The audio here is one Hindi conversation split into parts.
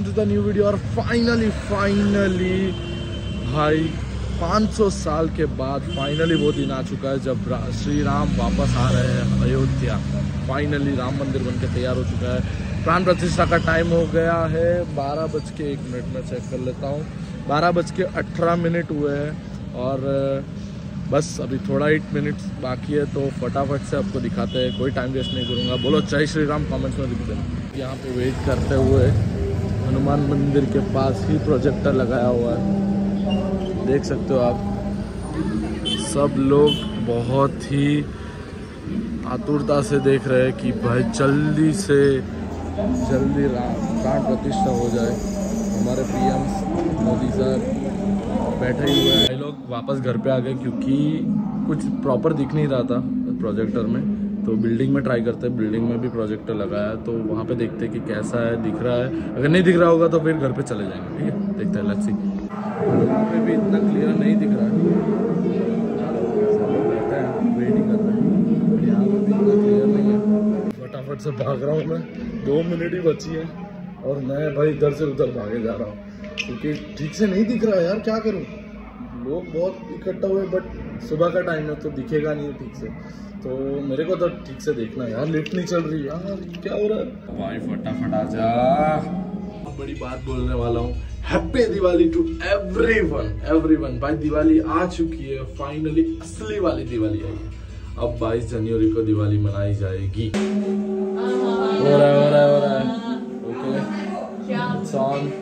To the new video. और फाइनली भाई 500 साल के बाद फाइनली वो दिन आ चुका है जब श्री राम वापस आ रहे हैं अयोध्या। फाइनली राम मंदिर बनके तैयार हो चुका है। प्राण प्रतिष्ठा का टाइम हो गया है 12:01 में चेक कर लेता हूँ, 12:18 हुए हैं और बस अभी थोड़ा 8 मिनट बाकी है, तो फटाफट से आपको दिखाते हैं। कोई टाइम वेस्ट नहीं करूँगा। बोलो जय श्री राम कमेंट्स में लिख देना। यहाँ पे वेट करते हुए हनुमान मंदिर के पास ही प्रोजेक्टर लगाया हुआ है, देख सकते हो आप। सब लोग बहुत ही आतुरता से देख रहे हैं कि भाई जल्दी से जल्दी प्राण प्रतिष्ठा हो जाए। हमारे पीएम मोदी साहब बैठे ही हुए हैं। लोग वापस घर पे आ गए क्योंकि कुछ प्रॉपर दिख नहीं रहा था प्रोजेक्टर में, तो बिल्डिंग में ट्राई करते हैं। बिल्डिंग में भी प्रोजेक्टर लगाया तो वहाँ पे देखते हैं कि कैसा है, दिख रहा है। अगर नहीं दिख रहा होगा तो फिर घर पे चले जाएंगे। ठीक है, देखते हैं, लेट्स सी। यहाँ पे भी इतना क्लियर नहीं दिख रहा है, वेटिंग कर रहे हैं। यहाँ पे भी इतना क्लियर नहीं है। फटाफट से भाग रहा हूँ मैं, 2 मिनट ही बची है और मैं भाई इधर से उधर भागे जा रहा हूँ क्योंकि ठीक से नहीं दिख रहा है यार। क्या करूँ, लोग बहुत इकट्ठा हुए, बट सुबह का टाइम है तो दिखेगा नहीं ठीक से। तो मेरे को तो ठीक से देखना है यार। लिफ्ट नहीं चल रही यार, क्या हो रहा है भाई? फटाफट आ जा। बड़ी बात बोलने वाला हूँ। Happy Diwali to everyone. भाई दिवाली आ चुकी है फाइनली, असली वाली दिवाली आई है। अब 22 जनवरी को दिवाली मनाई जाएगी। हो रहा है। Okay, it's on.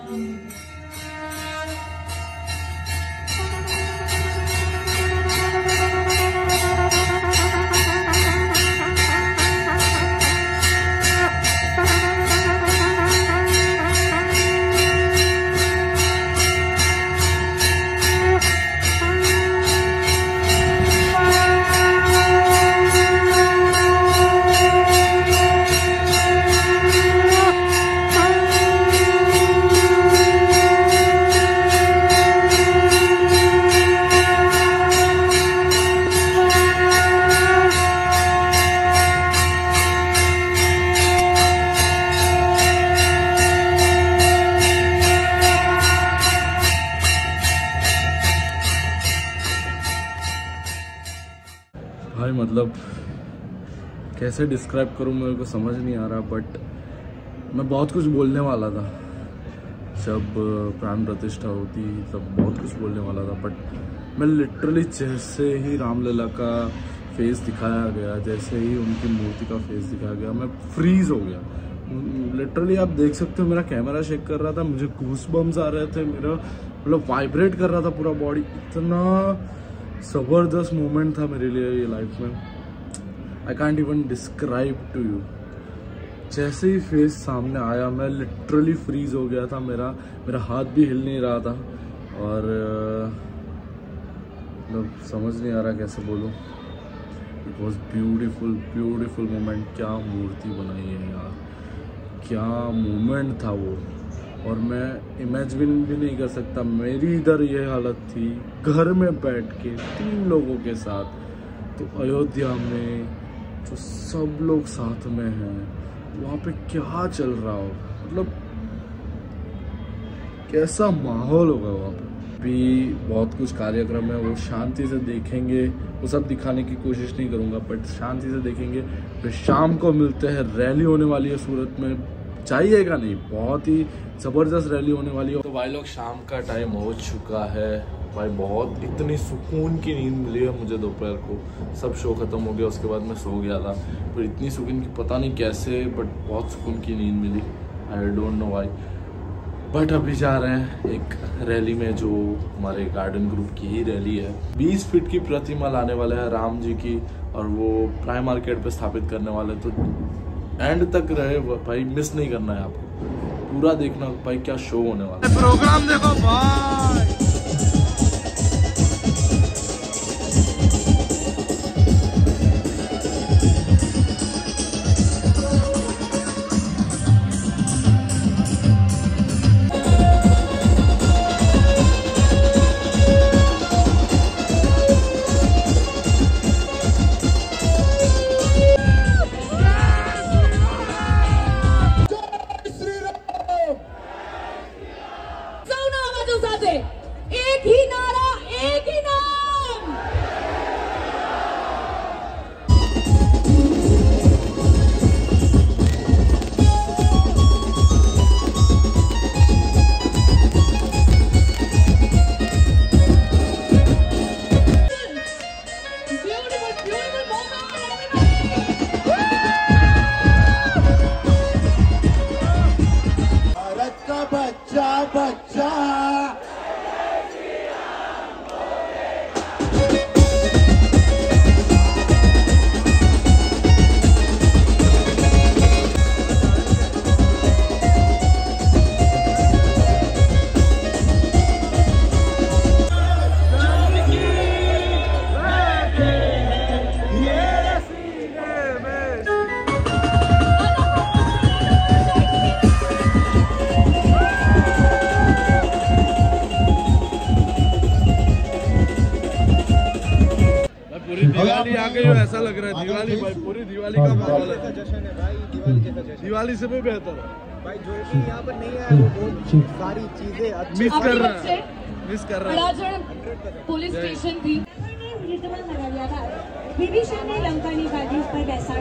भाई मतलब कैसे डिस्क्राइब करूँ, मेरे को समझ नहीं आ रहा। बट मैं बहुत कुछ बोलने वाला था जब प्राण प्रतिष्ठा होती, तब बहुत कुछ बोलने वाला था। बट मैं लिटरली जैसे ही रामलला का फेस दिखाया गया, जैसे ही उनकी मूर्ति का फेस दिखाया गया, मैं फ्रीज हो गया। लिटरली आप देख सकते हो मेरा कैमरा शेक कर रहा था, मुझे गूस बम्स आ रहे थे, मेरा मतलब वाइब्रेट कर रहा था पूरा बॉडी। इतना ज़बरदस्त मोमेंट था मेरे लिए ये लाइफ में। I can't even describe to you. जैसे ही फेस सामने आया मैं लिटरली फ्रीज हो गया था। मेरा हाथ भी हिल नहीं रहा था और मतलब समझ नहीं आ रहा कैसे बोलूँ। It was beautiful moment. क्या मूर्ति बनाई है यार, क्या मोमेंट था वो। और मैं इमेजिन भी नहीं कर सकता मेरी इधर ये हालत थी घर में बैठ के 3 लोगों के साथ, तो अयोध्या में जो सब लोग साथ में हैं वहाँ पे क्या चल रहा हो, मतलब कैसा माहौल होगा वहाँ पे। भी बहुत कुछ कार्यक्रम है, वो शांति से देखेंगे। वो सब दिखाने की कोशिश नहीं करूँगा बट शांति से देखेंगे। फिर शाम को मिलते हैं। रैली होने वाली है सूरत में, चाहिएगा नहीं, बहुत ही ज़बरदस्त रैली होने वाली है। तो भाई लोग शाम का टाइम हो चुका है भाई। बहुत इतनी सुकून की नींद मिली है मुझे दोपहर को। सब शो ख़त्म हो गया, उसके बाद मैं सो गया था। पर इतनी सुकून की पता नहीं कैसे, बट बहुत सुकून की नींद मिली। I don't know why. But अभी जा रहे हैं एक रैली में, जो हमारे गार्डन ग्रुप की ही रैली है। 20 फीट की प्रतिमा लाने वाले हैं राम जी की, और वो प्राइम मार्केट पे स्थापित करने वाले। तो एंड तक रहे भाई, मिस नहीं करना है आपको, पूरा देखना भाई क्या शो होने वाला है। प्रोग्राम देखो भाई। दिवाली आ गई हो ऐसा लग रहा है। दिवाली भाई पूरी दिवाली का माहौल है। जश्न है भाई, दिवाली जैसा जश्न। दिवाली से भी बेहतर है भाई। जो भी यहाँ पर नहीं है वो बहुत सारी चीजें अच्छी मिस कर रहा है, मिस कर रहा है। पोलीस स्टेशन थी विभीषण ने लंकानी गाड़ी ऊपर बैसा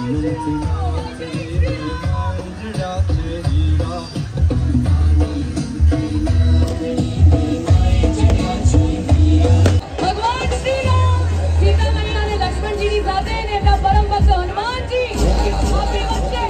भगवान श्री राम सीता मैया ने लक्ष्मण जी की जाते ने अपना परम भक्त हनुमान जी अपने बच्चे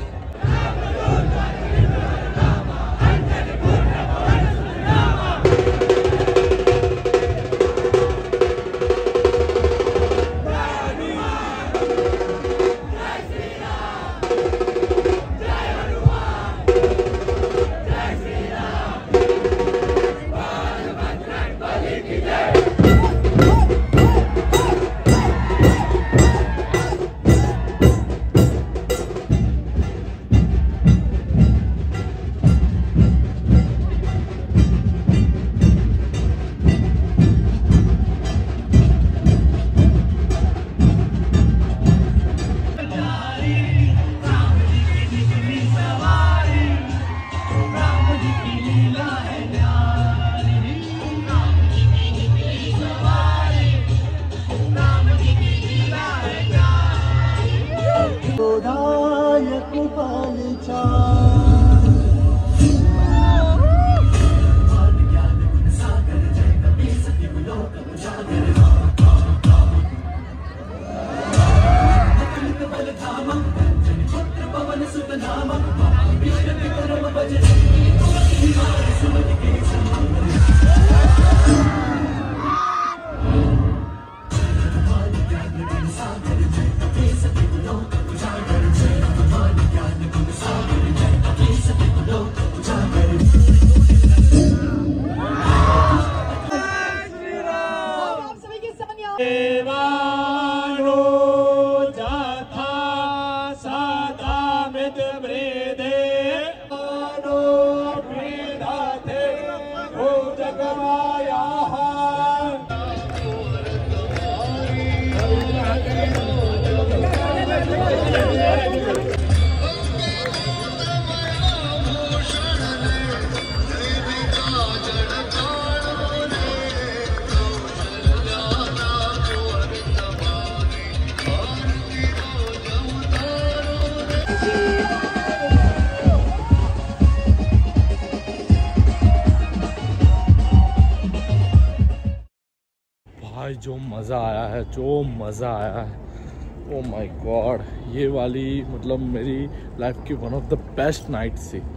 भाई जो मज़ा आया है, जो मज़ा आया है, ओ माय गॉड, ये वाली मतलब मेरी लाइफ की one of the best nights थी।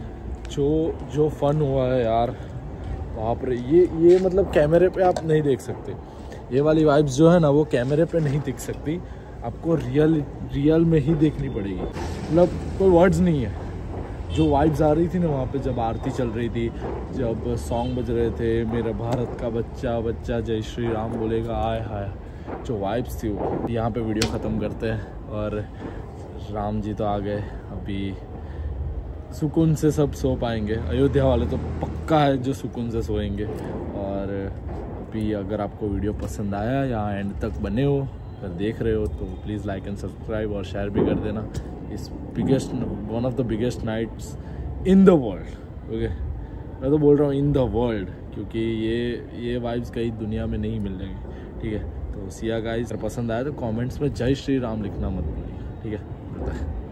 जो फन हुआ है यार, वहाँ पर ये मतलब कैमरे पे आप नहीं देख सकते। ये वाली वाइब्स जो है ना, वो कैमरे पे नहीं दिख सकती, आपको रियल में ही देखनी पड़ेगी। मतलब कोई वर्ड्स नहीं है। जो वाइब्स आ रही थी ना वहाँ पे, जब आरती चल रही थी, जब सॉन्ग बज रहे थे, मेरा भारत का बच्चा बच्चा जय श्री राम बोलेगा, आय हाय, जो वाइब्स थी वो। यहाँ पे वीडियो ख़त्म करते हैं और राम जी तो आ गए, अभी सुकून से सब सो पाएंगे। अयोध्या वाले तो पक्का है जो सुकून से सोएंगे। और अभी अगर आपको वीडियो पसंद आया या एंड तक बने हो, अगर देख रहे हो तो प्लीज़ लाइक एंड सब्सक्राइब और शेयर भी कर देना। इस one of the biggest nights in the world, okay, मैं तो बोल रहा हूँ इन द वर्ल्ड, क्योंकि ये वाइब्स कहीं दुनिया में नहीं मिलेंगी। ठीक है, तो सिया गाइस, अगर पसंद आया तो कमेंट्स में जय श्री राम लिखना मत भूलिए। ठीक है,